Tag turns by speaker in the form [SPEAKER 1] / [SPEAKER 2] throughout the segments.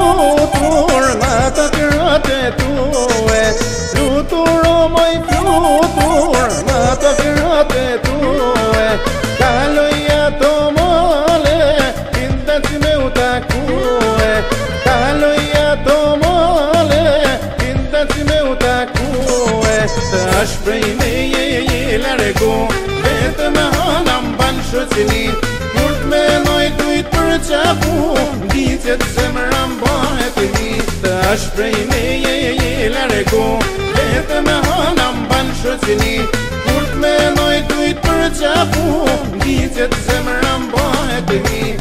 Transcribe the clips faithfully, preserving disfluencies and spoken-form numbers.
[SPEAKER 1] flutur nga të kërat e tue, flutur o moj flutur nga të kërat e tue, kaloj ato male, kinda që me u takue, kaloj ato male, kinda që me u takue, të shprej me je je largo, vetë me hanam ban shoqeni, kur të menoj kujt për qafu, Diqet zemra mbahet e një, të shprej me je je largo, vetë me hanam ban shoqeni, kur të menoj kujt për qafu, Diqet zemra mbahet e një.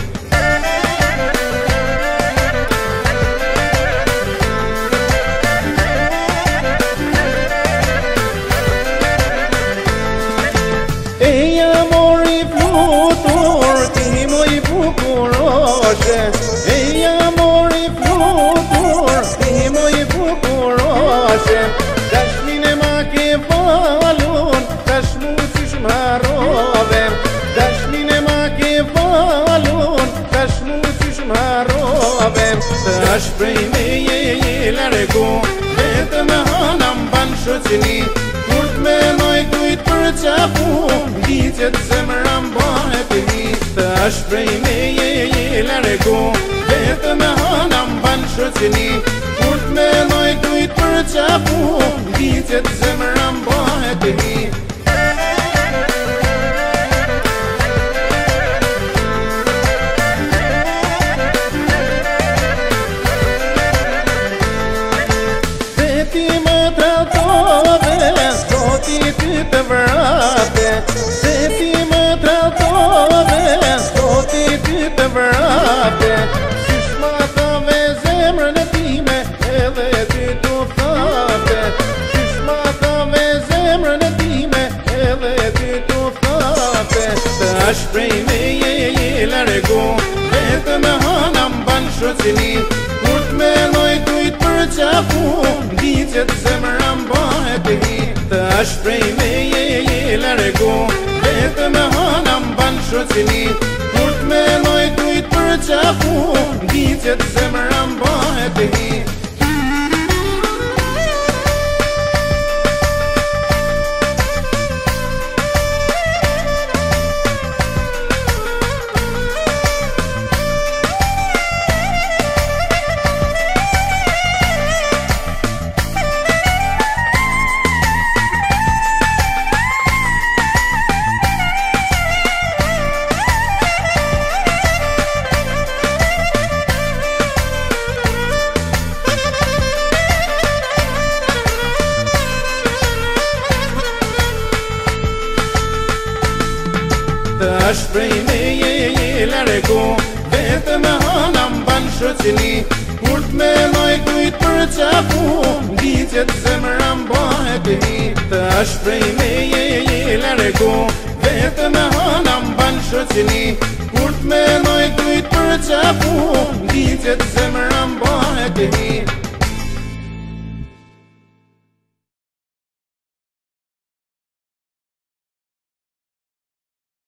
[SPEAKER 1] Eja mori flutur, ti moj bukuroshe, eja mori flutur, ti moj bukuroshe, dashnin e ma ke falun, dash mu qish m'harrove, dashnin e ma ke falun, dash mu qish m'harrove, të shprej me je je largo, vetë me hanam ban shoqeni, kur të menoj kujt për qafu, Diqet zemra mbahet e një, të shprej me je je largo, vetë me hanam ban shoqeni, kur të menoj kujt për qafu, Diqet zemra mbahet e një. Veti më tratove, zoti ty të vrate, veti më tratove, zoti ty të vrate, qysh ma thove zemrën e time, edhe ty të thate, qysh ma thove zemrën e time, edhe ty të thate, të shprej me je je largo, vetë me hanam ban shoqeni, kur të menoj kujt për qafu, Diqet zemra mbahet e një, të shprej me je je largo, vetë me hanam ban shoqeni, kur të menoj kujt për qafu, Diqet zemra mbahet e një. Të shprej me je je largo, vetë me hanam ban shoqeni, kur të menoj kujt për qafu, Diqet zemra mbahet e një, të shprej me je je largo, vetë me hanam ban shoqeni, kur të menoj kujt për qafu, Diqet zemra mbahet e një.